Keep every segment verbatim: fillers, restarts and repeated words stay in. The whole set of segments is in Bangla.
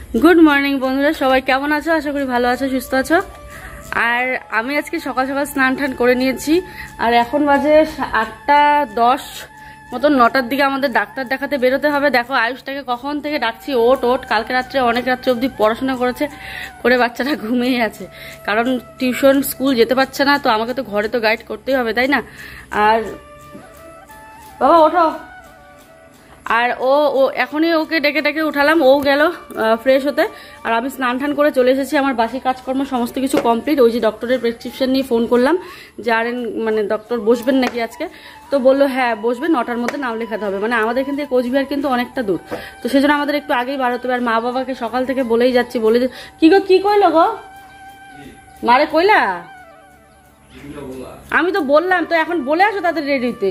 গুড মর্নিং বন্ধুরা, সবাই কেমন আছো? আশা করি ভালো আছো, সুস্থ আছো। আর আমি আজকে সকাল সকাল স্নান টান করে নিয়েছি, আর এখন বাজে আটটা দশ মতন, নটার দিকে আমাদের ডাক্তার দেখাতে বেরোতে হবে। দেখো আয়ুষটাকে কখন থেকে ডাকছি, ওট ওট। কালকে রাত্রে অনেক রাত্রে অবধি পড়াশোনা করেছে, করে বাচ্চাটা ঘুমিয়ে আছে, কারণ টিউশন স্কুল যেতে পারছে না, তো আমাকে তো ঘরে তো গাইড করতেই হবে, তাই না? আর বাবা ওঠো। আর ও ও এখনই ওকে ডেকে ডেকে উঠালাম, ও গেল ফ্রেশ হতে, আর আমি স্নান টান করে চলে এসেছি। আমার বাসি কাজকর্ম সমস্ত কিছু কমপ্লিট। ওই যে ডক্টরের প্রেসক্রিপশন নিয়ে ফোন করলাম যে আর মানে ডক্টর বসবেন নাকি আজকে, তো বললো হ্যাঁ বসবেন, নটার মধ্যে নাম লেখাতে হবে। মানে আমাদের এখান থেকে কোচবিহার কিন্তু অনেকটা দূর, তো সেজন্য আমাদের একটু আগেই বার হতে হবে। আর মা বাবাকে সকাল থেকে বলেই যাচ্ছি, বলে যে কি গো কি কইলো গো, মারে কইলা? আমি তো বললাম তো, এখন বলে আসো তাদের রেডিতে।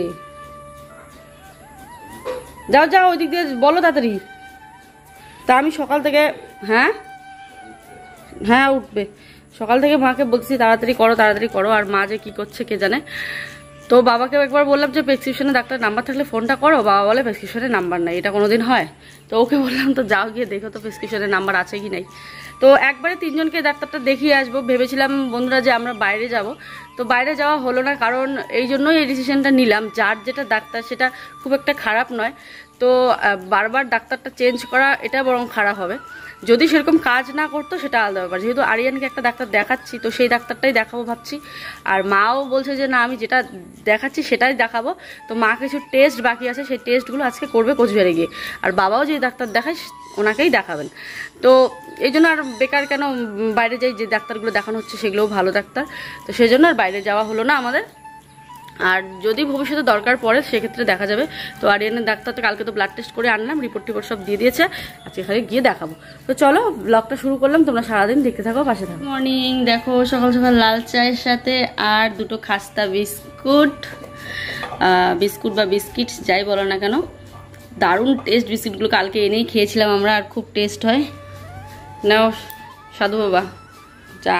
যাও যাও ওই দিক দিয়ে বলো তাড়াতাড়ি। তা আমি সকাল থেকে হ্যাঁ হ্যাঁ উঠবে, সকাল থেকে মাকে বলছি তাড়াতাড়ি করো তাড়াতাড়ি করো, আর মা যে কি করছে কে জানে। তো বাবাকেও একবার বললাম যে প্রেসক্রিপশনে ডাক্তার নাম্বার থাকলে ফোনটা করো, বাবা বলে প্রেসক্রিপশনে নাম্বার নাই, এটা কোনোদিন হয়? তো ওকে বললাম তো যাও গিয়ে দেখো তো প্রেসক্রিপশনের নাম্বার আছে কি নাই। তো একবারে তিনজনকে ডাক্তারটা দেখিয়ে আসবো ভেবেছিলাম বন্ধুরা, যে আমরা বাইরে যাব, তো বাইরে যাওয়া হলো না, কারণ এই জন্যই এই ডিসিশনটা নিলাম। যার যেটা ডাক্তার সেটা খুব একটা খারাপ নয়, তো বারবার ডাক্তারটা চেঞ্জ করা এটা বরং খারাপ হবে। যদি সেরকম কাজ না করতো সেটা আলাদা ব্যাপার, যেহেতু আরিয়ানকে একটা ডাক্তার দেখাচ্ছি তো সেই ডাক্তারটাই দেখাবো ভাবছি। আর মাও বলছে যে না আমি যেটা দেখাচ্ছি সেটাই দেখাবো, তো মা কিছু টেস্ট বাকি আছে, সেই টেস্টগুলো আজকে করবে কোচবিহারে গিয়ে। আর বাবাও যে ডাক্তার দেখায় ওনাকেই দেখাবেন। তো এই জন্য আর বেকার কেন বাইরে যাই, যে ডাক্তারগুলো দেখানো হচ্ছে সেগুলোও ভালো ডাক্তার, তো সেই জন্য আর বাইরে যাওয়া হলো না আমাদের। আর যদি ভবিষ্যতে দরকার পড়ে সেক্ষেত্রে দেখা যাবে। তো আরিয়ানের ডাক্তারটা কালকে তো ব্লাড টেস্ট করে আনলাম, রিপোর্ট টিপোর্ট সব দিয়ে দিয়েছে, আজকে খালি গিয়ে দেখাবো। তো চলো ব্লগটা শুরু করলাম, তোমরা সারাদিন দেখতে থাকো, পাশে থাকো। মর্নিং, দেখো সকাল সকাল লাল চায়ের সাথে আর দুটো খাস্তা বিস্কুট, বিস্কুট বা বিস্কিট যাই বলো না কেন, দারুণ টেস্ট বিস্কিটগুলো, কালকে এনেই খেয়েছিলাম আমরা, আর খুব টেস্ট হয়। নাও সাধু বাবা চা।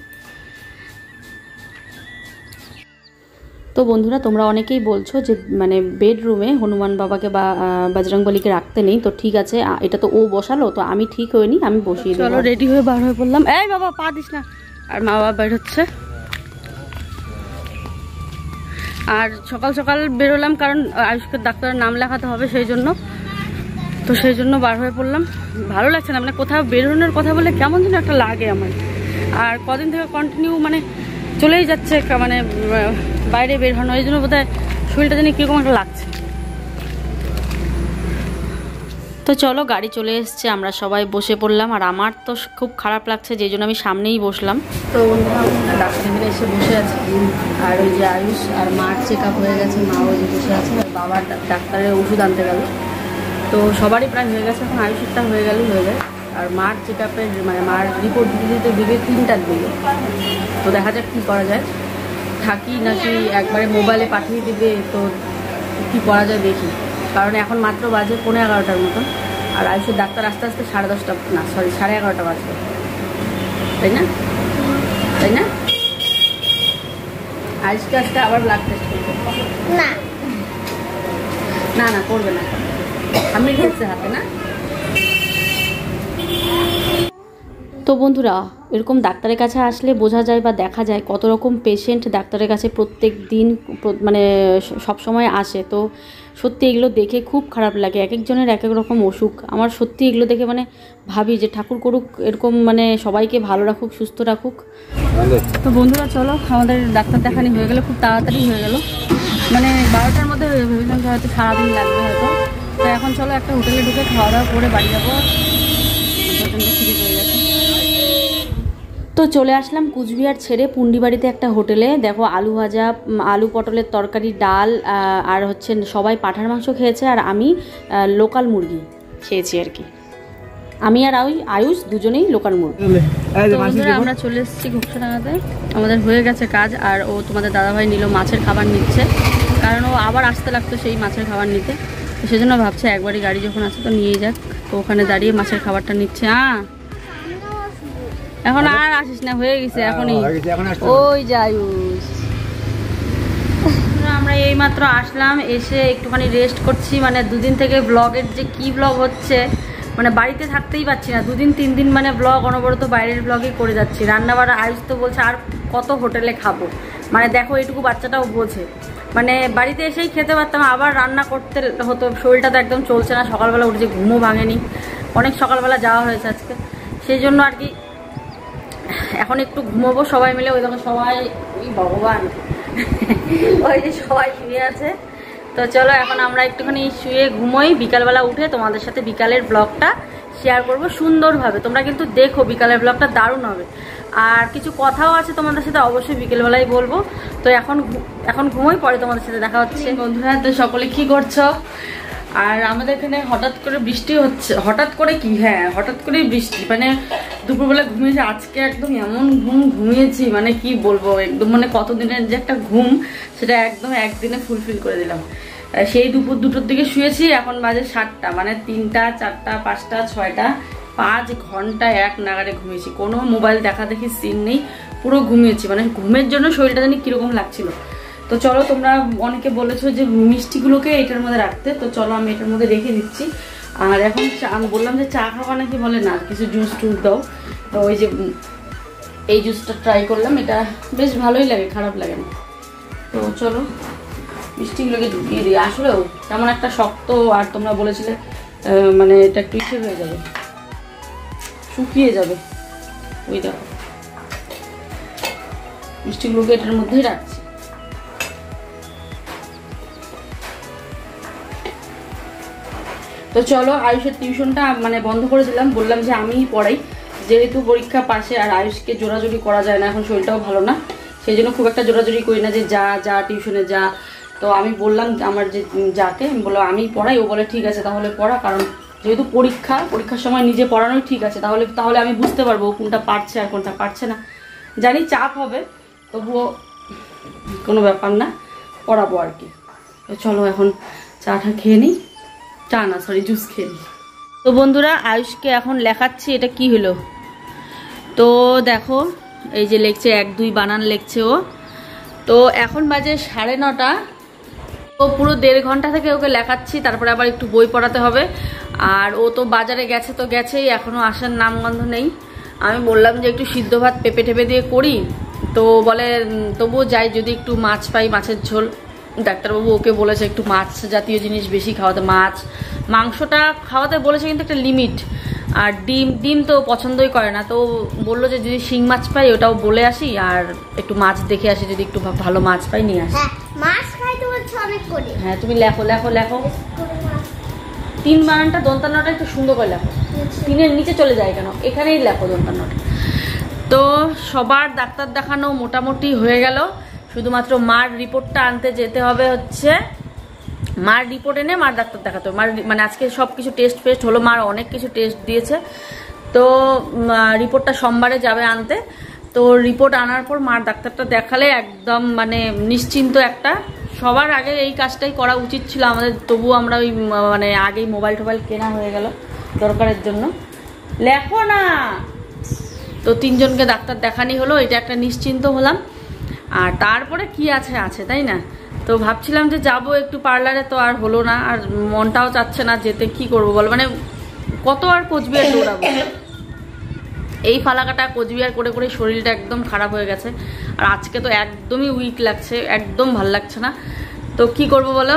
তো বন্ধুরা তোমরা অনেকেই বলছো যে মানে বেডরুমে হনুমান বাবাকে বা বজরংবলীকে রাখতে নেই, তো ঠিক আছে, এটা তো ও বসালো, তো আমি ঠিক হয়নি, আমি বসিয়ে দিই। চলো রেডি হয়ে বার হয়ে পড়লাম। এই বাবা পা দিস না। আর মা বাবা বের হচ্ছে, আর সকাল সকাল বেরোলাম কারণ আয়ুষ্কের ডাক্তারের নাম লেখাতে হবে সেই জন্য, তো সেই জন্য বার হয়ে পড়লাম। ভালো লাগছে না, মানে কোথাও বেরোনোর কথা বলে কেমন যেন একটা লাগে আমার। আর কদিন থেকে কন্টিনিউ মানে চলেই যাচ্ছে মানে বাইরে বের হনো, এই জন্য বোধহয় শরীরটা জানি কীরকম একটা লাগছে। তো চলো গাড়ি চলে এসছে, আমরা সবাই বসে পড়লাম, আর আমার তো খুব খারাপ লাগছে যেই জন্য আমি সামনেই বসলাম। তো ডাক্তার এখানে এসে বসে আছে, আর ওই যে আয়ুষ আর মার চেক আপ হয়ে গেছে, মা ওই যে বসে আছে, আর বাবার ডাক্তারের ওষুধ আনতে গেল। তো সবারই প্রায় হয়ে গেছে, এখন আয়ুষেরটা হয়ে গেলেই হয়ে যায়। আর মার চেক আপের মানে মার রিপোর্ট দিতে দিতে দিবে তিনটার দিকে, তো দেখা যাক কী করা যায়, থাকি নাকি একবারে মোবাইলে পাঠিয়ে দিবে, তো কী করা যায় দেখি। কারণ এখন মাত্র বাজে পৌনে এগারোটার মতন, আর আয়ুষের ডাক্তার আস্তে আস্তে সাড়ে দশটা না সরি সাড়ে এগারোটা বাজবে, তাই না তাই না আজকে আজকে আবার ব্লাড টেস্ট করবে না না না করবে না, আমি গেছে হাতে না। তো বন্ধুরা এরকম ডাক্তারের কাছে আসলে বোঝা যায় বা দেখা যায় কত রকম পেশেন্ট ডাক্তারের কাছে প্রত্যেক দিন মানে সব সময় আসে। তো সত্যি এগুলো দেখে খুব খারাপ লাগে, এক একজনের এক এক রকম অসুখ। আমার সত্যি এগুলো দেখে মানে ভাবি যে ঠাকুর করুক এরকম, মানে সবাইকে ভালো রাখুক, সুস্থ রাখুক। তো বন্ধুরা চলো, আমাদের ডাক্তার দেখানি হয়ে গেলো, খুব তাড়াতাড়ি হয়ে গেল, মানে বারোটার মধ্যে ভেবেছিলাম যে হয়তো সারাদিন লাগবে হয়তো। তো এখন চলো একটা হোটেলে ঢুকে খাওয়া দাওয়া করে বাড়ি যাবো, শুরু হয়ে গেছে। তো চলে আসলাম কুচবিহার ছেড়ে পুন্ডিবাড়িতে একটা হোটেলে। দেখো আলু ভাজা, আলু পটলের তরকারি, ডাল, আর হচ্ছে সবাই পাঁঠার মাংস খেয়েছে, আর আমি লোকাল মুরগি খেয়েছি আর কি। আমি আর ওই আয়ুষ দুজনেই লোকাল মুরগি। আমরা চলে এসেছি ঘুপসাডাঙ্গাতে, আমাদের হয়ে গেছে কাজ। আর ও তোমাদের দাদাভাই নিল মাছের খাবার নিচ্ছে, কারণ ও আবার আসতে লাগতো সেই মাছের খাবার নিতে, তো সেজন্য ভাবছে একবারই গাড়ি যখন আছে তো নিয়ে যাক। তো ওখানে দাঁড়িয়ে মাছের খাবারটা নিচ্ছে। হ্যাঁ এখন আর আসিস না, হয়ে গেছে এখনই, ওই যায়ুস। আমরা এইমাত্র আসলাম, এসে একটুখানি রেস্ট করছি, মানে দুদিন থেকে ব্লগের যে কি ব্লগ হচ্ছে মানে বাড়িতে থাকতেই পারছি না, দুদিন তিন দিন মানে ব্লগ অনবরত বাইরের ব্লগই করে যাচ্ছি। রান্নাবাড়া আয়ুষ তো বলছে আর কত হোটেলে খাবো, মানে দেখো এইটুকু বাচ্চাটাও বোঝে, মানে বাড়িতে এসেই খেতে পারতাম, আবার রান্না করতে হতো, শরীরটা তো একদম চলছে না, সকালবেলা উঠে যে ঘুমও ভাঙেনি, অনেক সকালবেলা যাওয়া হয়েছে আজকে, সেই জন্য আর কি এখন একটু ঘুমোবো সবাই মিলে। ওই দেখো সবাই, ওই ভগবান ওই যে সবাই শুয়ে আছে। তো চলো এখন আমরা একটুখানি শুয়ে ঘুমোই, বিকালবেলা উঠে তোমাদের সাথে বিকালের ব্লগটা শেয়ার করব সুন্দরভাবে। তোমরা কিন্তু দেখো বিকালের ব্লগটা দারুণ হবে, আর কিছু কথাও আছে তোমাদের সাথে অবশ্যই বিকেলবেলায় বলবো। তো এখন এখন ঘুমোই, পরে তোমাদের সাথে দেখা হচ্ছে। বন্ধুরা তো সকলে কি করছো? আর আমাদের এখানে হঠাৎ করে বৃষ্টি হচ্ছে, হঠাৎ করে কি হ্যাঁ হঠাৎ করেই বৃষ্টি, মানে দুপুরবেলা ঘুমিয়েছি আজকে, একদম এমন ঘুম ঘুমিয়েছি মানে কি বলবো, একদম মানে কতদিনের যে একটা ঘুম সেটা একদম একদিনে ফুলফিল করে দিলাম। সেই দুপুর দুটোর দিকে শুয়েছি, এখন বাজে সাতটা, মানে তিনটা চারটা পাঁচটা ছয়টা পাঁচ ঘন্টা এক নাগারে ঘুমিয়েছি, কোনো মোবাইল দেখা দেখি সিন নেই, পুরো ঘুমিয়েছি, মানে ঘুমের জন্য শরীরটা জানি কিরকম লাগছিল। তো চলো, তোমরা অনেকে বলেছো যে মিষ্টিগুলোকে এটার মধ্যে রাখতে, তো চলো আমি এটার মধ্যে রেখে দিচ্ছি। আর এখন আমি বললাম যে চা খাওয়া নাকি, বলে না কিছু জুস টুস দাও, তো ওই যে এই জুসটা ট্রাই করলাম, এটা বেশ ভালোই লাগে, খারাপ লাগে না। তো চলো মিষ্টিগুলোকে ঢুকিয়ে দিই, আসলেও তেমন একটা শক্ত, আর তোমরা বলেছিলে মানে এটা একটু ইচ্ছে হয়ে যাবে, শুকিয়ে যাবে। ওই দেখো মিষ্টিগুলোকে এটার মধ্যেই রাখছি। তো চলো, আয়ুষের টিউশনটা মানে বন্ধ করে দিলাম, বললাম যে আমিই পড়াই, যেহেতু পরীক্ষা পাশে, আর আয়ুষকে জোরাজোরি করা যায় না, এখন শরীরটাও ভালো না, সেই জন্য খুব একটা জোরাজোরি করি না যে যা যা টিউশনে যা। তো আমি বললাম আমার যে যাকে, আমি বললাম আমি পড়াই, ও বলে ঠিক আছে তাহলে পড়া, কারণ যেহেতু পরীক্ষা, পরীক্ষার সময় নিজে পড়ানোই ঠিক আছে, তাহলে তাহলে আমি বুঝতে পারবো কোনটা পারছে আর কোনটা পারছে না। জানি চাপ হবে, তবুও কোনো ব্যাপার না, পড়াবো আর কি। তো চলো এখন চাটা খেয়ে নিই, চা না সরি জুস খেয়ে নিই। তো বন্ধুরা আয়ুষকে এখন লেখাচ্ছি, এটা কি হলো, তো দেখো এই যে লিখছে এক দুই বানান লিখছে ও। তো এখন বাজে সাড়ে নটা, ও পুরো দেড় ঘন্টা থেকে ওকে লেখাচ্ছি, তারপরে আবার একটু বই পড়াতে হবে। আর ও তো বাজারে গেছে, তো গেছেই, এখনও আসার নামগন্ধ নেই। আমি বললাম যে একটু সিদ্ধ ভাত পেঁপে টেপে দিয়ে করি, তো বলে তবুও যাই যদি একটু মাছ পাই, মাছের ঝোল। ডাক্তারবাবু ওকে বলেছে একটু মাছ জাতীয় জিনিস বেশি খাওয়াতে, মাছ মাংসটা খাওয়াতে বলেছে, কিন্তু একটা লিমিট। আর ডিম ডিম তো পছন্দই করে না, তো বললো যে যদি শিং মাছ পাই ওটাও বলে আসি, আর একটু মাছ দেখে আসি, যদি একটু ভালো মাছ পাই নিয়ে আসি। হ্যাঁ তুমি লেখো লেখো লেখো, তিন বানানটা দন্তান্নটা একটু সুন্দর করে লেখো, তিনের নিচে চলে যায় কেন, এখানেই লেখো দন্তান্নটা। তো সবার ডাক্তার দেখানো মোটামুটি হয়ে গেল, শুধুমাত্র মার রিপোর্টটা আনতে যেতে হবে, হচ্ছে মার রিপোর্ট এনে মার ডাক্তার দেখাতে হবে। মার মানে আজকে সব কিছু টেস্ট ফেস্ট হলো, মার অনেক কিছু টেস্ট দিয়েছে, তো রিপোর্টটা সোমবারে যাবে আনতে। তো রিপোর্ট আনার পর মার ডাক্তারটা দেখালে একদম মানে নিশ্চিন্ত একটা, সবার আগে এই কাজটাই করা উচিত ছিল আমাদের, তবুও আমরা ওই মানে আগেই মোবাইল টোবাইল কেনা হয়ে গেল দরকারের জন্য। লেখো না, তো তিনজনকে ডাক্তার দেখানি হলো, এটা একটা নিশ্চিন্ত হলাম। আর তারপরে কি আছে আছে তাই না। তো ভাবছিলাম যে যাবো একটু পার্লারে, তো আর হলো না, আর মনটাও চাচ্ছে না যেতে, কি করবো বল, মানে কত আর কোচবিহার দৌড়াবো, এই ফালাকাটা কোচবিহার করে করে শরীরটা একদম খারাপ হয়ে গেছে। আর আজকে তো একদমই উইক লাগছে, একদম ভাল লাগছে না, তো কি করবো বলো।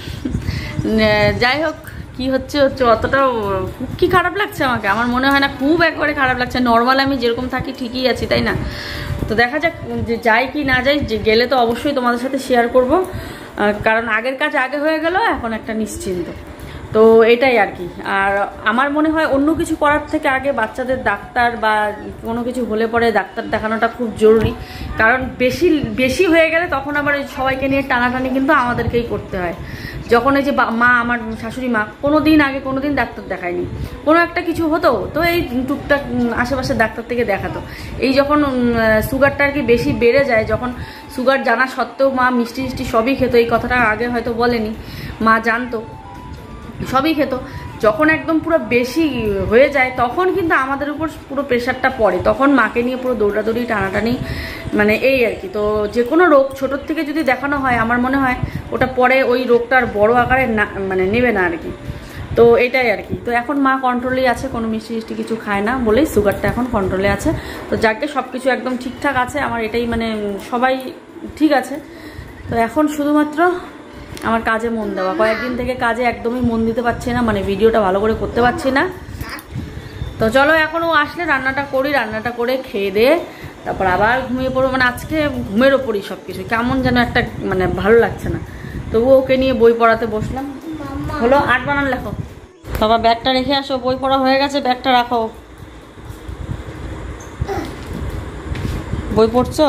যাই হোক, কি হচ্ছে হচ্ছে, অতটাও কি খারাপ লাগছে আমাকে, আমার মনে হয় না খুব একবারে খারাপ লাগছে, নর্মাল আমি যেরকম থাকি ঠিকই আছি তাই না। তো দেখা যাক যে যাই কি না যাই, যে গেলে তো অবশ্যই তোমাদের সাথে শেয়ার করব, কারণ আগের কাজ আগে হয়ে গেল, এখন একটা নিশ্চিন্ত। তো এটাই আর কি। আর আমার মনে হয় অন্য কিছু করার থেকে আগে বাচ্চাদের ডাক্তার বা কোনো কিছু হলে পরে ডাক্তার দেখানোটা খুব জরুরি, কারণ বেশি বেশি হয়ে গেলে তখন আবার সবাইকে নিয়ে টানাটানি কিন্তু আমাদেরকেই করতে হয়। যখন এই যে মা, আমার শাশুড়ি মা কোনো দিন আগে কোনো দিন ডাক্তার দেখায়নি, কোনো একটা কিছু হতো তো এই টুকটাক আশেপাশে ডাক্তার থেকে দেখাতো। এই যখন সুগারটা আর কি বেশি বেড়ে যায়, যখন সুগার জানা সত্ত্বেও মা মিষ্টি মিষ্টি সবই খেত, এই কথাটা আগে হয়তো বলেনি, মা জানতো সবই খেত, যখন একদম পুরো বেশি হয়ে যায় তখন কিন্তু আমাদের উপর পুরো প্রেশারটা পড়ে, তখন মাকে নিয়ে পুরো দৌড়াদৌড়ি টানাটানি, মানে এই আর কি। তো যে কোনো রোগ ছোটোর থেকে যদি দেখানো হয়, আমার মনে হয় ওটা পরে ওই রোগটার বড় আকারে না মানে নেবে না আর কি। তো এটাই আর কি। তো এখন মা কন্ট্রোলেই আছে, কোনো মিষ্টি মিষ্টি কিছু খায় না বলেই সুগারটা এখন কন্ট্রোলে আছে। তো যাকে সব কিছু একদম ঠিকঠাক আছে, আমার এটাই মানে সবাই ঠিক আছে। তো এখন শুধুমাত্র আমার কাজে মন দেওয়া। কয়েকদিন থেকে কাজে একদমই মন দিতে পারছি না, মানে ভিডিওটা ভালো করে করতে পারছি না। তো চলো এখন ও আসলে রান্নাটা করি, রান্নাটা করে খেয়ে দিয়ে তারপর আবার ঘুমিয়ে পড়বো। মানে আজকে ঘুমের ওপরই সব কিছু, কেমন যেন একটা মানে ভালো লাগছে না। তবুও ওকে নিয়ে বই পড়াতে বসলাম। হলো আট বানান লেখো। বাবা ব্যাগটা রেখে আসো, বই পড়া হয়ে গেছে, ব্যাগটা রাখো। বই পড়ছো?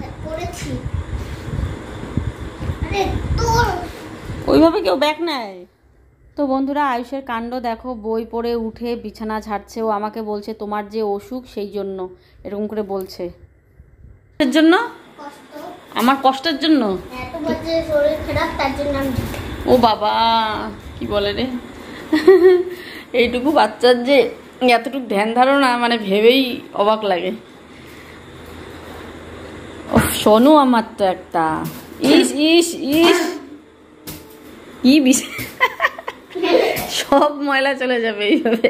ওইভাবে কেউ ব্যাগ নেয়? তো বন্ধুরা আয়ুষের কাণ্ড দেখো, বই পড়ে উঠে বিছানা ঝাড়ছে। ও আমাকে বলছে তোমার যে অসুখ সেই জন্য এরকম করে বলছে। এর জন্য আমার কষ্টের জন্য? ও বাবা কি বলে রে, এইটুকু বাচ্চার যে এতটুকু ধ্যান ধারণা, মানে ভেবেই অবাক লাগে। ও শোনো আমার তো একটা ইস ইস ইস কি বিষ, সব ময়লা চলে যাবে এইভাবে,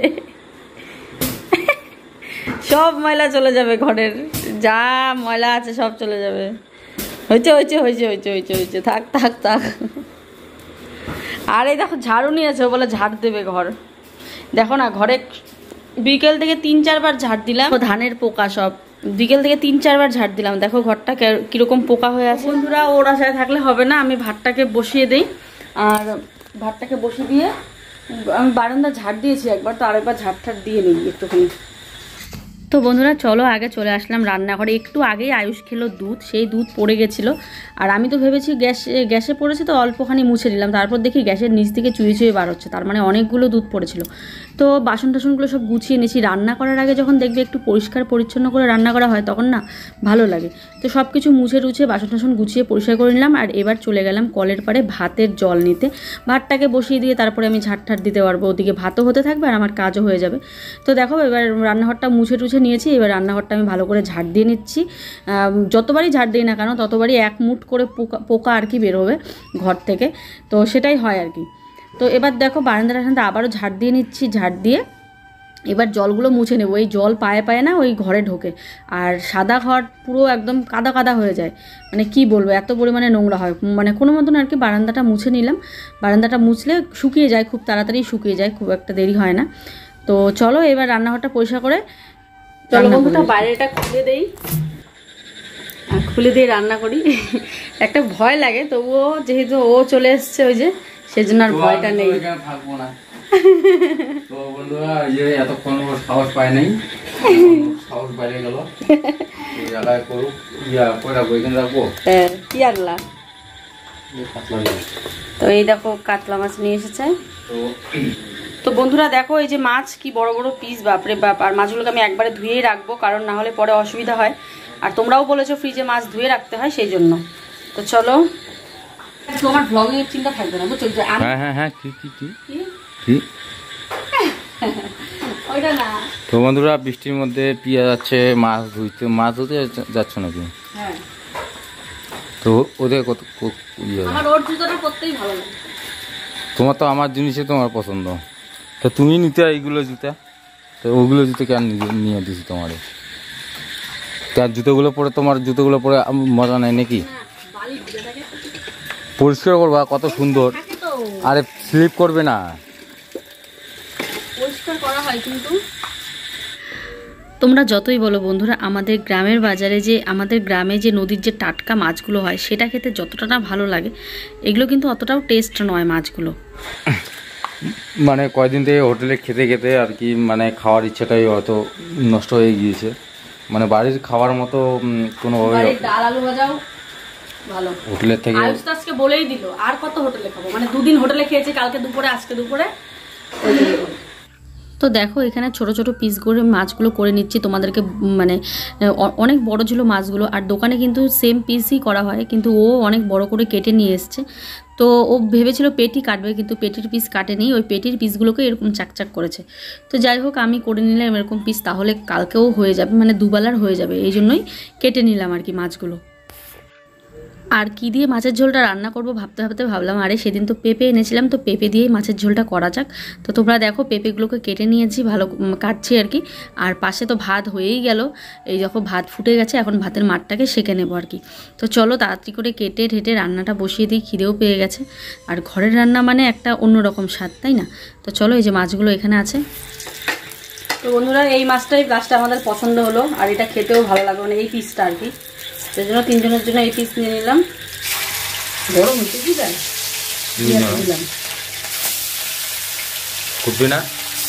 সব ময়লা চলে যাবে, ঘরের যা ময়লা আছে সব চলে যাবে। হয়েছে হয়েছে হয়েছে হয়েছে হয়েছে হয়েছে থাক থাক থাক। আর এই দেখো ঝাড়ু নিয়েছে, বলে ঝাড় দেবে ঘর। দেখো না ঘরে বিকেল থেকে তিন চারবার ঝাড় দিলাম, ধানের পোকা সব, বিকেল থেকে তিন চারবার ঝাড় দিলাম। দেখো ঘরটা কিরকম পোকা হয়ে আছে। বন্ধুরা ওরা সাথে থাকলে হবে না, আমি ভাতটাকে বসিয়ে দিই। আর ভাতটাকে বসিয়ে দিয়ে আমি বারান্দা ঝাড় দিয়েছি একবার, তো আরেকবার ঝাড় ঠাড় দিয়ে নিই একটুখানি। তো বন্ধুরা চলো আগে চলে আসলাম রান্নাঘরে। একটু আগেই আয়ুষ খেলো দুধ, সেই দুধ পড়ে গেছিলো। আর আমি তো ভেবেছি গ্যাস গ্যাসে পড়েছে তো অল্পখানি মুছে নিলাম, তারপর দেখি গ্যাসের নিচ থেকে চুয়ে চুয়ে বার হচ্ছে, তার মানে অনেকগুলো দুধ পড়েছিল। তো বাসন টাসনগুলো সব গুছিয়ে নিয়েছি। রান্না করার আগে যখন দেখবে একটু পরিষ্কার পরিচ্ছন্ন করে রান্না করা হয় তখন না ভালো লাগে। তো সব কিছু মুছে টুছে বাসন টাসন গুছিয়ে পরিষ্কার করে নিলাম। আর এবার চলে গেলাম কলের পাড়ে ভাতের জল নিতে। ভাতটাকে বসিয়ে দিয়ে তারপরে আমি ঝাড় ঠাড় দিতে পারবো, ওদিকে ভাতও হতে থাকবে আর আমার কাজও হয়ে যাবে। তো দেখো এবার রান্নাঘরটা মুছে টুছে নিয়েছি। এবার রান্নাঘরটা আমি ভালো করে ঝাড় দিয়ে নিচ্ছি। যতবারই ঝাড় দিই না কেন ততবারই এক মুঠ করে পোকা পোকা আর কি বেরোবে ঘর থেকে, তো সেটাই হয় আর কি। তো এবার দেখো বারান্দা টারান্দা আবারও ঝাড় দিয়ে নিচ্ছি। ঝাড় দিয়ে এবার জলগুলো মুছে নেবো। এই জল পায়ে পায়ে না ওই ঘরে ঢোকে, আর সাদা ঘর পুরো একদম কাদা কাদা হয়ে যায়। মানে কি বলবো, এত পরিমাণে নোংরা হয়। মানে কোনো মতন আর কি বারান্দাটা মুছে নিলাম। বারান্দাটা মুছলে শুকিয়ে যায়, খুব তাড়াতাড়ি শুকিয়ে যায়, খুব একটা দেরি হয় না। তো চলো এবার রান্নাঘরটা পরিষ্কার করে চলো বন্ধুটা বাইরেটা খুলে দেই, খুলে দিয়ে রান্না করি। একটা ভয় লাগে, তবুও যেহেতু ও চলে এসছে ওই যে, সেজন্য আর ভয়টা নেই। থাকবো না। তো বন্ধুরা এই যে এতক্ষণ ওর সাহস পায় নাই, সাহস বাইরে গেল। এই জায়গায় করুক, ইয়া করে রাখবো, এখানে রাখবো। হ্যাঁ কি আনলা? তো এই দেখো কাতলা মাছ নিয়ে এসেছে। তো বন্ধুরা দেখো এই যে মাছ, কি বড় বড় পিস, বাপরে বাপ। আর মাছগুলোকে আমি একবারে ধুয়েই রাখবো, কারণ না হলে পরে অসুবিধা হয়। আর তোমরাও বলেছো ফ্রিজে মাছ ধুয়ে রাখতে হয়, সেই জন্য। তো চলো তোমার ব্লগিং এর চিন্তা থাকবে না, বুঝছো? হ্যাঁ হ্যাঁ হ্যাঁ কি কি কি কি ওইটা না। তো বন্ধুরা বৃষ্টির মধ্যে পিয়া যাচ্ছে মাছ ধুইতে, মাছ ধুতে যাচ্ছ নাকি? হ্যাঁ। তো ওদের কত আমার ওর জুতোটা পরতেই ভালো লাগে। তোমার তো আমার জিনিসই তোমার পছন্দ, তো তুমি নিতে এইগুলো জুতা, তো ওগুলো জুতো কেন নিয়ে দিছি তোমার? তার জুতোগুলো পরে তোমার জুতোগুলো পরে মজা নেই নাকি? পরিষ্কার করবা, কত সুন্দর। আরে স্লিপ করবে না, পরিষ্কার করা হয়। কিন্তু তোমরা যতই বলো বন্ধুরা, আমাদের গ্রামের বাজারে যে আমাদের গ্রামে যে নদীর যে টাটকা মাছগুলো হয় সেটা খেতে যতটা না ভালো লাগে, এগুলো কিন্তু অতটাও টেস্ট নয় মাছগুলো। মানে কয়দিন থেকে হোটেলে খেতে খেতে আর কি, মানে খাওয়ার ইচ্ছাটাই হয়তো নষ্ট হয়ে গিয়েছে। মানে বাড়ির খাওয়ার মতো কোনোভাবে ডাল আলু ভাজাও ভালো হোটেলের থেকে। আয়ুষ তো আজকে বলেই দিল আর কত হোটেলে খাবো, মানে দুদিন হোটেলে খেয়েছি, কালকে দুপুরে আজকে দুপুরে। তো দেখো এখানে ছোট ছোট পিস করে মাছগুলো করে নিচ্ছি তোমাদেরকে, মানে অনেক বড় ছিল মাছগুলো। আর দোকানে কিন্তু সেম পিসই করা হয়, কিন্তু ও অনেক বড় করে কেটে নিয়ে এসছে। তো ও ভেবেছিল পেটি কাটবে, কিন্তু পেটির পিস কাটেনি, ওই পেটির পিসগুলোকে এরকম চাকচাক করেছে। তো যাই হোক আমি করে নিলাম এরকম পিস, তাহলে কালকেও হয়ে যাবে, মানে দুবেলার হয়ে যাবে, এই জন্যই কেটে নিলাম আর কি মাছগুলো। আর কি দিয়ে মাছের ঝোলটা রান্না করব ভাবতে ভাবতে ভাবলাম আরে সেদিন তো পেঁপে এনেছিলাম, তো পেঁপে দিয়েই মাছের ঝোলটা করা যাক। তো তোমরা দেখো পেঁপেগুলোকে কেটে নিয়েছি, ভালো কাটছি আর কি। আর পাশে তো ভাত হয়েই গেল, এই যখন ভাত ফুটে গেছে এখন ভাতের মাঠটাকে সেঁকে নেবো আর কি। তো চলো তাড়াতাড়ি করে কেটে ঠেটে রান্নাটা বসিয়ে দিই, খিদেও পেয়ে গেছে। আর ঘরের রান্না মানে একটা অন্যরকম স্বাদ, তাই না? তো চলো, এই যে মাছগুলো এখানে আছে। তো বন্ধুরা এই মাছটাই গাছটা আমাদের পছন্দ হলো, আর এটা খেতেও ভালো লাগবে, মানে এই পিসটা আর কি। সেই জন্য তিনজনের জন্য এই পিস নিয়ে নিলাম। গরম হচ্ছে কি দেন দিলাম না।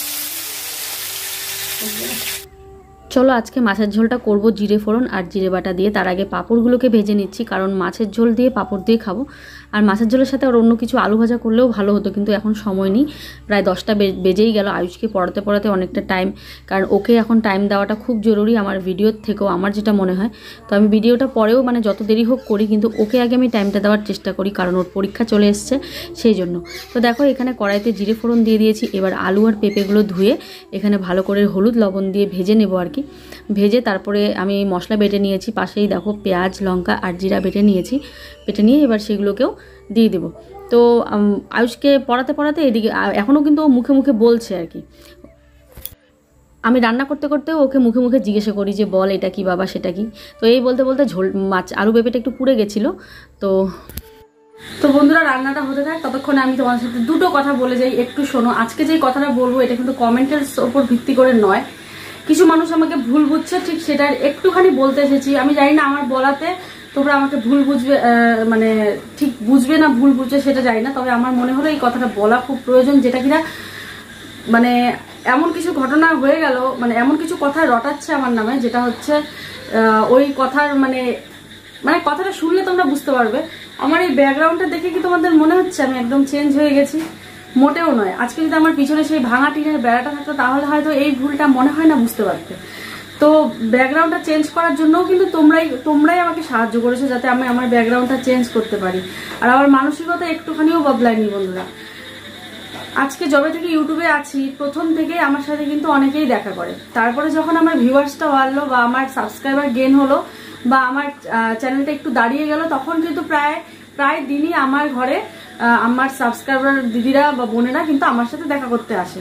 চলো আজকে মাছের ঝোলটা করব জিরে ফোড়ন আর জিরে বাটা দিয়ে। তার আগে পাঁপড়গুলোকে ভেজে নিচ্ছি, কারণ মাছের ঝোল দিয়ে পাঁপড় দিয়ে খাবো। আর মাছের ঝোলের সাথে আর অন্য কিছু আলু ভাজা করলেও ভালো হতো, কিন্তু এখন সময় নেই। প্রায় দশটা বেজেই গেল। আয়ুষকে পড়াতে পড়াতে অনেকটা টাইম, কারণ ওকে এখন টাইম দেওয়াটা খুব জরুরি আমার ভিডিওর থেকেও, আমার যেটা মনে হয়। তো আমি ভিডিওটা পরেও মানে যত দেরি হোক করি, কিন্তু ওকে আগে আমি টাইমটা দেওয়ার চেষ্টা করি, কারণ ওর পরীক্ষা চলে এসছে সেই জন্য। তো দেখো এখানে কড়াইতে জিরে ফোড়ন দিয়ে দিয়েছি। এবার আলু আর পেঁপেগুলো ধুয়ে এখানে ভালো করে হলুদ লবণ দিয়ে ভেজে নেবো আর কি। ভেজে তারপরে আমি মশলা বেটে নিয়েছি, পাশেই দেখো পেঁয়াজ লঙ্কা আর জিরা বেটে নিয়েছি। বেটে নিয়ে এবার সেগুলোকেও দিয়ে দেবো। তো আয়ুষকে পড়াতে পড়াতে এদিকে এখনও কিন্তু ও মুখে মুখে বলছে আর কি। আমি রান্না করতে করতে ওকে মুখে মুখে জিজ্ঞাসা করি যে বল এটা কি বাবা সেটা কি। তো এই বলতে বলতে ঝোল মাছ আলু পেঁপেটা একটু পুড়ে গেছিলো। তো তো বন্ধুরা রান্নাটা হতে থাকে ততক্ষণে আমি তোমাদের সাথে দুটো কথা বলে যাই, একটু শোনো। আজকে যেই কথাটা বলবো এটা কিন্তু কমেন্টের ওপর ভিত্তি করে নয়। কিছু মানুষ আমাকে ভুল বুঝছে, ঠিক সেটার একটুখানি বলতে এসেছি। আমি জানি না আমার বলাতে তোমরা আমাকে ভুল বুঝবে, মানে ঠিক বুঝবে না ভুল বুঝবে সেটা জানি না, তবে আমার মনে হলো এই কথাটা বলা খুব প্রয়োজন, যেটা কিনা মানে এমন কিছু ঘটনা হয়ে গেল, মানে এমন কিছু কথা রটাচ্ছে আমার নামে, যেটা হচ্ছে ওই কথার মানে মানে কথাটা শুনলে তোমরা বুঝতে পারবে। আমার এই ব্যাকগ্রাউন্ডটা দেখে কি তোমাদের মনে হচ্ছে আমি একদম চেঞ্জ হয়ে গেছি? মোটেও নয়। আজকে যদি আমার পিছনে সেই ভাঙা টিনের বেড়াটা থাকতো তাহলে হয়তো এই ভুলটা মনে হয় না বুঝতে পারতে। তো ব্যাকগ্রাউন্ডটা চেঞ্জ করার জন্যও কিন্তু তোমরাই তোমরাই আমাকে সাহায্য করেছো, যাতে আমি আমার ব্যাকগ্রাউন্ডটা চেঞ্জ করতে পারি। আর আমার মানসিকতা একটুখানিও বদলায়নি বন্ধুরা। আজকে যবে থেকে ইউটিউবে আছি প্রথম থেকে আমার সাথে কিন্তু অনেকেই দেখা করে। তারপরে যখন আমার ভিউয়ার্সটা বাড়লো বা আমার সাবস্ক্রাইবার গেন হলো বা আমার চ্যানেলটা একটু দাঁড়িয়ে গেল, তখন কিন্তু প্রায় প্রায় দিনই আমার ঘরে আমার সাবস্ক্রাইবার দিদিরা বা বোনেরা কিন্তু আমার সাথে দেখা করতে আসে।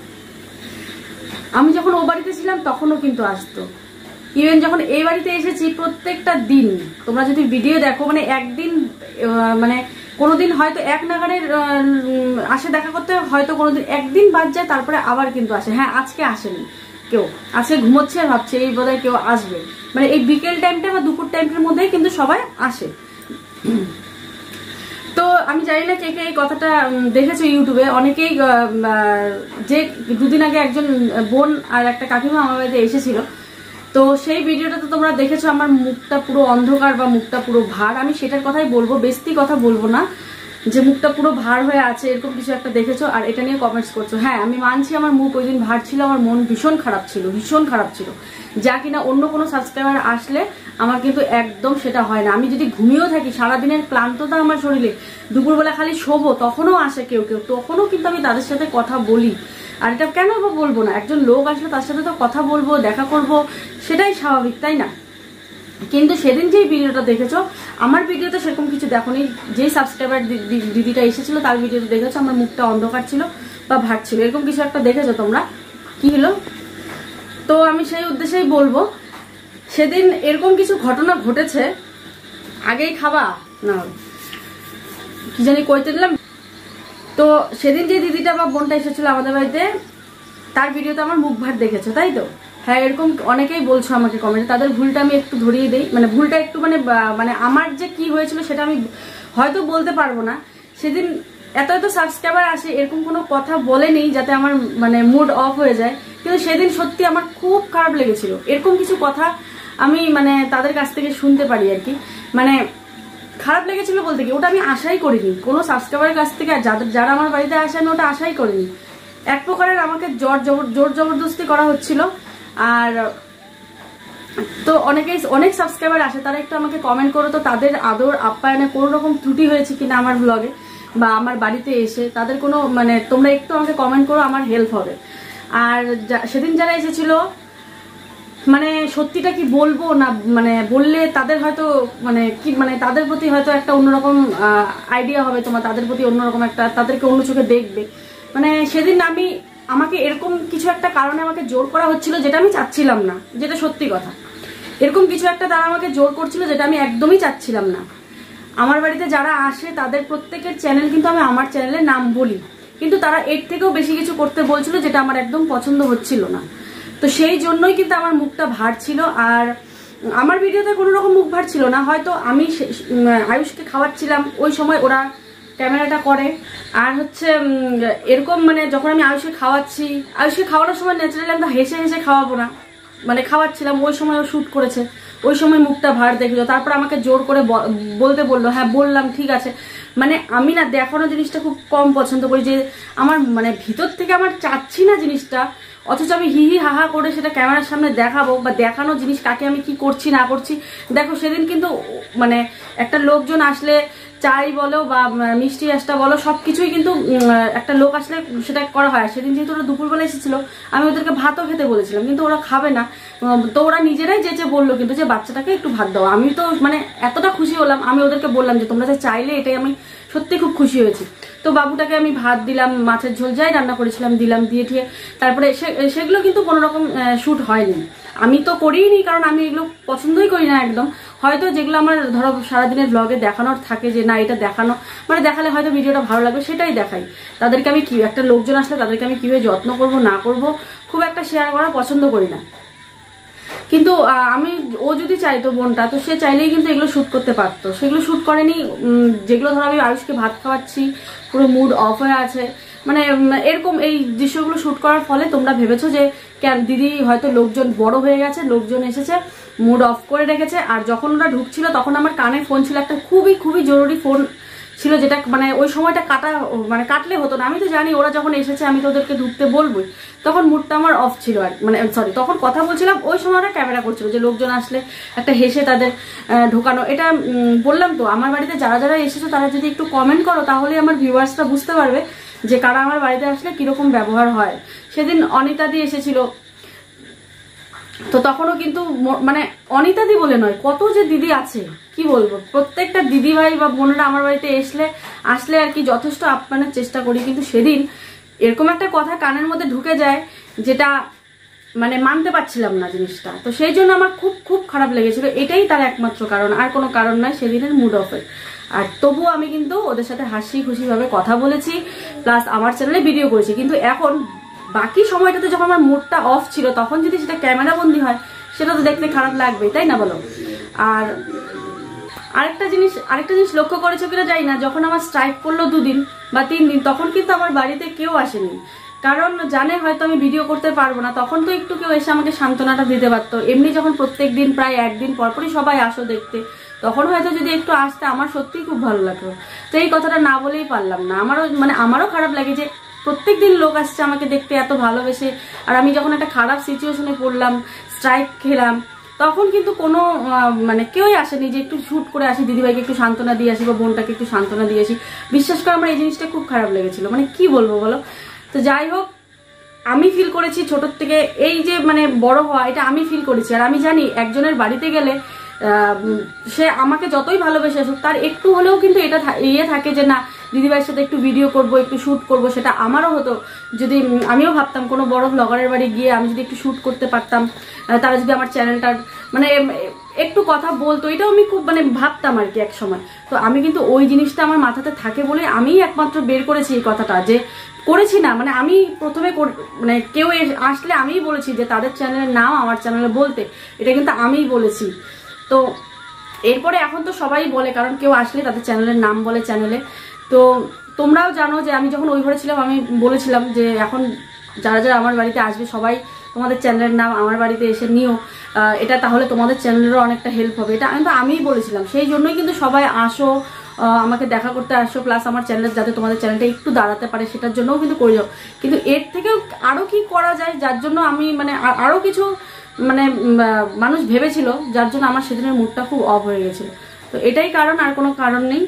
আমি যখন ও বাড়িতে ছিলাম তখনও কিন্তু আসতো। ইভেন যখন এই বাড়িতে এসেছি প্রত্যেকটা দিন তোমরা যদি ভিডিও দেখো, মানে একদিন মানে কোনোদিন হয়তো এক নাগারের আসে দেখা করতে, হয়তো কোনোদিন একদিন বাদ যায়, তারপরে আবার কিন্তু আসে। হ্যাঁ আজকে আসেনি কেউ, আজকে ঘুমোচ্ছে আর ভাবছে এই বোধহয় কেউ আসবে, মানে এই বিকেল টাইমটা বা দুপুর টাইমটার মধ্যেই কিন্তু সবাই আসে। তো আমি জানি না কে কে এই কথাটা দেখেছো ইউটিউবে, অনেকেই যে দুদিন আগে একজন বোন আর একটা কাকিমা আমার বাড়িতে এসেছিল, তো সেই ভিডিওটা তো তোমরা দেখেছো। আমার মুখটা পুরো অন্ধকার বা মুখটা পুরো ভার, আমি সেটার কথাই বলবো, বেশি কথা বলবো না, যে মুখটা পুরো ভার হয়ে আছে এরকম কিছু একটা দেখেছো আর এটা নিয়ে কমেন্টস করছো। হ্যাঁ আমি মানছি আমার মুখ ওই দিন ভার ছিল, আমার মন ভীষণ খারাপ ছিল, ভীষণ খারাপ ছিল, যা কিনা অন্য কোনো সাবস্ক্রাইবার আসলে আমার কিন্তু একদম সেটা হয় না। আমি যদি ঘুমিয়েও থাকি, সারাদিনের ক্লান্ততা আমার শরীরে, দুপুরবেলা খালি শোবো, তখনও আসে কেউ কেউ, তখনও কিন্তু আমি তাদের সাথে কথা বলি। আর এটা কেন বা বলবো না, একজন লোক আসলে তার সাথে তো কথা বলবো, দেখা করব, সেটাই স্বাভাবিক, তাই না? কিন্তু সেদিন যেই ভিডিওটা দেখেছো, আমার ভিডিওতে সেরকম কিছু দেখোনি। যেই সাবস্ক্রাইবার দিদিটা এসেছিল তার ভিডিওতে দেখেছো আমার মুখটা অন্ধকার ছিল বা ভার ছিল, এরকম কিছু একটা দেখেছো তোমরা। কি হলো? তো আমি সেই উদ্দেশ্যেই বলবো, সেদিন এরকম কিছু ঘটনা ঘটেছে। আগেই খাবা না কি জানি কইতে দিলাম। তো সেদিন যে দিদিটা বা বোনটা এসেছিল আমাদের বাড়িতে, তার ভিডিওতে আমার মুখ ভার দেখেছো, তাই তো? হ্যাঁ এরকম অনেকেই বলছো আমাকে কমেন্টে, তাদের ভুলটা আমি একটু ধরিয়ে দিই, মানে ভুলটা একটু মানে মানে আমার যে কি হয়েছিল সেটা আমি হয়তো বলতে পারবো না। সেদিন এত এত সাবস্ক্রাইবার আসে, এরকম কোনো কথা বলেনি যাতে আমার মানে মুড অফ হয়ে যায়, কিন্তু সেদিন সত্যি আমার খুব খারাপ লেগেছিল। এরকম কিছু কথা আমি মানে তাদের কাছ থেকে শুনতে পারি আর কি, মানে খারাপ লেগেছিল বলতে কি, ওটা আমি আশাই করিনি কোনো সাবস্ক্রাইবারের কাছ থেকে। আর যাদের যারা আমার বাড়িতে আসে আমি ওটা আশাই করিনি। এক প্রকারের আমাকে জোর জবর জোর জবরদস্তি করা হচ্ছিল। আর তো অনেকেই অনেক সাবস্ক্রাইবার আসে, তারা একটু আমাকে কমেন্ট করো তো তাদের আদর আপ্যায়নে কোনো রকম ত্রুটি হয়েছে কিনা আমার ব্লগে বা আমার বাড়িতে এসে, তাদের কোনো মানে তোমরা একটু আমাকে কমেন্ট করো, আমার হেল্প হবে। আর সেদিন যারা এসেছিল মানে সত্যিটা কি বলবো না, মানে বললে তাদের হয়তো মানে কি মানে তাদের প্রতি হয়তো একটা অন্যরকম আইডিয়া হবে তোমার, তাদের প্রতি অন্যরকম একটা, তাদেরকে অন্য চোখে দেখবে। মানে সেদিন আমি আমাকে এরকম কিছু একটা কারণে আমাকে জোর করা হচ্ছিল যেটা আমি চাচ্ছিলাম না, যেটা সত্যি কথা। এরকম কিছু একটা তারা আমাকে জোর করছিল যেটা আমি একদমই চাচ্ছিলাম না। আমার বাড়িতে যারা আসে তাদের প্রত্যেকের চ্যানেল কিন্তু আমি আমার চ্যানেলের নাম বলি, কিন্তু তারা এর থেকেও বেশি কিছু করতে বলছিল যেটা আমার একদম পছন্দ হচ্ছিল না। তো সেই জন্যই কিন্তু আমার মুখটা ভার ছিল। আর আমার ভিডিওতে কোনো রকম মুখ ভার ছিল না, হয়তো আমি আয়ুষকে খাওয়াচ্ছিলাম ওই সময় ওরা ক্যামেরাটা করে। আর হচ্ছে এরকম মানে যখন আমি আয়ুষকে খাওয়াচ্ছি, আয়ুষকে খাওয়ানোর সময় ন্যাচারালি আমি হেসে হেসে খাওয়াবো না, মানে খাওয়াচ্ছিলাম ওই সময় ও শ্যুট করেছে, ওই সময় মুখটা ভার দেখলো, তারপর আমাকে জোর করে বলতে বললো। হ্যাঁ বললাম ঠিক আছে। মানে আমি না দেখানো জিনিসটা খুব কম পছন্দ করি, যে আমার মানে ভিতর থেকে আমার চাচ্ছি না জিনিসটা, অথচ আমি হি হি হাহা করে সেটা ক্যামেরার সামনে দেখাবো বা দেখানো জিনিস কাকে আমি কি করছি না করছি। দেখো সেদিন কিন্তু মানে একটা লোকজন আসলে চাই বলো বা মিষ্টি আসটা বলো সবকিছুই কিন্তু একটা লোক আসলে সেটা করা হয়। সেদিন যেহেতু ওরা দুপুরবেলা এসেছিল আমি ওদেরকে ভাতও খেতে বলেছিলাম, কিন্তু ওরা খাবে না, তো ওরা নিজেরাই যেচে বললো কিন্তু যে বাচ্চাটাকে একটু ভাত দাও। আমি তো মানে এতটা খুশি হলাম, আমি ওদেরকে বললাম যে তোমরা যে চাইলে, এটাই আমি সত্যি খুব খুশি হয়েছি। তো বাবুটাকে আমি ভাত দিলাম, মাছের ঝোল যাই রান্না করেছিলাম দিলাম, দিয়ে ঠিয়ে তারপরে সেগুলো কিন্তু কোনো রকম শ্যুট হয়নি। আমি তো করিই নি, কারণ আমি এগুলো পছন্দই করি না একদম। হয়তো যেগুলো আমার ধরো সারাদিনের ব্লগে দেখানোর থাকে যে না এটা দেখানো, মানে দেখালে হয়তো ভিডিওটা ভালো লাগবে সেটাই দেখাই। তাদেরকে আমি কি একটা লোকজন আসলে তাদেরকে আমি কিভাবে যত্ন করব না করব খুব একটা শেয়ার করা পছন্দ করি না। কিন্তু আমি ও যদি চাইতো বোনটা, তো সে চাইলেই কিন্তু এগুলো শ্যুট করতে পারতো, সেগুলো শ্যুট করেনি। যেগুলো ধরো আমি আয়ুষকে ভাত খাওয়াচ্ছি পুরো মুড অফ হয়ে আছে, মানে এরকম এই দৃশ্যগুলো শ্যুট করার ফলে তোমরা ভেবেছো যে কেন দিদি হয়তো লোকজন বড় হয়ে গেছে, লোকজন এসেছে মুড অফ করে রেখেছে। আর যখন ওরা ঢুকছিল তখন আমার কানে ফোন ছিল, একটা খুবই খুবই জরুরি ফোন ছিল, যেটা মানে ওই সময়টা কাটা মানে কাটলে হতো না। আমি তো জানি ওরা যখন এসেছে আমি তো ওদেরকে ঢুকতে বলবোই, তখন মুডটা আমার অফ ছিল আর মানে সরি তখন কথা বলছিলাম, ওই সময় ওরা ক্যামেরা করছিল যে লোকজন আসলে একটা হেসে তাদের ঢোকানো। এটা বললাম তো আমার বাড়িতে যারা যারা এসেছো তারা যদি একটু কমেন্ট করো তাহলে আমার ভিউয়ার্সরা বুঝতে পারবে যে কারা আমার বাড়িতে আসলে কিরকম ব্যবহার হয়। সেদিন অনিতাদি এসেছিল, তো তখনও কিন্তু মানে অনিতাদি বলে নয়, কত যে দিদি আছে কি বলবো, প্রত্যেকটা দিদি ভাই বা বোনেরা আমার বাড়িতে এসলে আসলে আর কি যথেষ্ট আপ্যায়নের চেষ্টা করি। কিন্তু সেদিন এরকম একটা কথা কানের মধ্যে ঢুকে যায় যেটা মানে মানতে পারছিলাম না জিনিসটা, তো সেই জন্য আমার খুব খুব খারাপ লেগেছিল। এটাই তার একমাত্র কারণ, আর কোনো কারণ নয় সেদিনের মুড অফের। আর তবুও আমি কিন্তু ওদের সাথে হাসি খুশি ভাবে কথা বলেছি, প্লাস আমার চ্যানেলে ভিডিও করেছি। কিন্তু এখন বাকি সময়টাতে যখন আমার মুডটা অফ ছিল তখন যদি সেটা ক্যামেরা বন্দি হয় সেটা তো দেখতে খারাপ লাগবে, তাই না বলো? আর আরেকটা জিনিস আরেকটা জিনিস লক্ষ্য করেছো কিনা জানি না, যখন আমার স্ট্রাইক করলো দুদিন বা তিন দিন তখন কিন্তু আমার বাড়িতে কেউ আসেনি, কারণ জানে হয়তো আমি ভিডিও করতে পারবো না। তখন তো একটু কেউ এসে আমাকে সান্ত্বনাটা দিতে পারতো। এমনি যখন প্রত্যেক দিন প্রায় একদিন পরপরই সবাই আসো দেখতে, তখন হয়তো যদি একটু আসতে আমার সত্যিই খুব ভালো লাগতো। তো এই কথাটা না বলেই পারলাম না, আমারও মানে আমারও খারাপ লাগে যে প্রত্যেক দিন লোক আসছে আমাকে দেখতে এত ভালোবেসে, আর আমি যখন একটা খারাপ সিচুয়েশনে পড়লাম, স্ট্রাইক খেলাম, তখন কিন্তু কোনো মানে কেউই আসেনি যে একটু শুট করে আসি, দিদিভাইকে একটু সান্ত্বনা দিয়ে আসি বা বোনটাকে একটু সান্ত্বনা দিয়ে আসি। বিশ্বাস করে আমার এই জিনিসটা খুব খারাপ লেগেছিল, মানে কি বলবো বলো। তো যাই হোক, আমি ফিল করেছি ছোটোর থেকে এই যে মানে বড় হওয়া, এটা আমি ফিল করেছি। আর আমি জানি একজনের বাড়িতে গেলে সে আমাকে যতই ভালোবেসে আসুক তার একটু হলেও কিন্তু এটা ইয়ে থাকে যে না দিদিভাইয়ের সাথে একটু ভিডিও করব, একটু শ্যুট করব। সেটা আমারও হতো যদি আমিও ভাবতাম কোনো বড় ব্লগারের বাড়ি গিয়ে আমি যদি একটু শ্যুট করতে পারতাম, তারা যদি আমার চ্যানেলটার মানে একটু কথা বলতো, এটাও আমি খুব মানে ভাবতাম আর কি এক সময়। তো আমি কিন্তু ওই জিনিসটা আমার মাথাতে থাকে বলে আমি একমাত্র বের করেছি এই কথাটা, যে করেছি না মানে আমি প্রথমে মানে কেউ আসলে আমিই বলেছি যে তাদের চ্যানেলের নাম আমার চ্যানেলে বলতে, এটা কিন্তু আমিই বলেছি। তো এরপরে এখন তো সবাই বলে, কারণ কেউ আসলে তাদের চ্যানেলের নাম বলে চ্যানেলে। তো তোমরাও জানো যে আমি যখন ওই ঘরে ছিলাম আমি বলেছিলাম যে এখন যারা যারা আমার বাড়িতে আসবে সবাই তোমাদের চ্যানেলের নাম আমার বাড়িতে এসে নিও, এটা তাহলে তোমাদের চ্যানেলেরও অনেকটা হেল্প হবে। এটা আমি তো আমিই বলেছিলাম, সেই জন্যই কিন্তু সবাই আসো, আমাকে দেখা করতে আসো, প্লাস আমার চ্যানেল যাতে তোমাদের চ্যানেলটা একটু দাঁড়াতে পারে সেটার জন্যও কিন্তু করে যাও। কিন্তু এর থেকেও আরও কি করা যায়, যার জন্য আমি মানে আরও কিছু মানে মানুষ ভেবেছিল, যার জন্য আমার সেদিনের মুডটা খুব অফ হয়ে গেছিল। তো এটাই কারণ, আর কোনো কারণ নেই। তো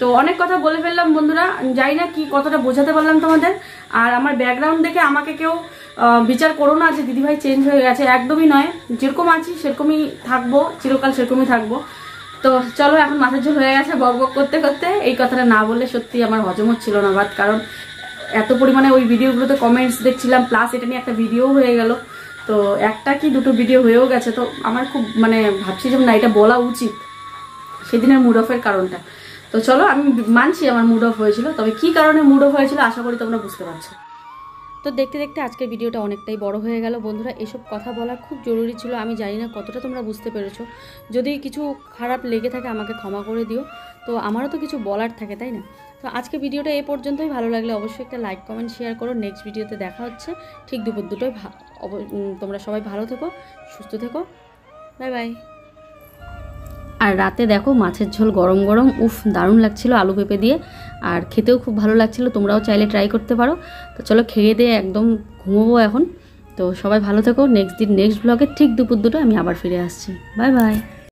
তো অনেক কথা বলে ফেললাম বন্ধুরা, জানি না কি কতটা বোঝাতে পারলাম তোমাদের। আর আমার ব্যাকগ্রাউন্ড দেখে আমাকে কেউ বিচার করো না যে দিদিভাই চেঞ্জ হয়ে গেছে, একদমই নয়। যেরকম আছি সেরকমই থাকবো, চিরকাল সেরকমই থাকবো। তো চলো, এখন মাথার ঝোল হয়ে গেছে বক বক করতে করতে। এই কথাটা না বললে সত্যি আমার হজম হচ্ছিল না বাট, কারণ এত পরিমাণে ওই ভিডিওগুলোতে কমেন্টস দেখছিলাম, প্লাস এটা নিয়ে একটা ভিডিও হয়ে গেল। তো একটা কি দুটো ভিডিও হয়েও গেছে, তো আমার খুব মানে ভাবছি যে না এটা বলা উচিত সেদিনের মুড অফের কারণটা। তো চলো, আমি মানছি আমার মুড অফ হয়েছিল, তবে কি কারণে মুড অফ হয়েছিল আশা করি তোমরা বুঝতে পারছো। তো দেখতে দেখতে আজকের ভিডিওটা অনেকটাই বড় হয়ে গেল বন্ধুরা। এসব কথা বলা খুব জরুরি ছিল, আমি জানি না কতটা তোমরা বুঝতে পেরেছো। যদি কিছু খারাপ লেগে থাকে আমাকে ক্ষমা করে দিও, তো আমারও তো কিছু বলার থাকে তাই না। তো আজকে ভিডিওটা এই পর্যন্তই, ভালো লাগলে অবশ্যই একটা লাইক কমেন্ট শেয়ার করো। নেক্সট ভিডিওতে দেখা হচ্ছে ঠিক দুপুর দুটোয়। তোমরা সবাই ভালো থেকো, সুস্থ থেকো, বাই বাই। আর রাতে দেখো মাছের ঝোল গরম গরম, উফ দারুণ লাগছিল আলু পেঁপে দিয়ে, আর খেতেও খুব ভালো লাগছিল। তোমরাও চাইলে ট্রাই করতে পারো। তো চলো খেয়ে দিয়ে একদম ঘুমোবো এখন। তো সবাই ভালো থেকো, নেক্সট দিন নেক্সট ব্লগে ঠিক দুপুর দুটো আমি আবার ফিরে আসছি। Bye by.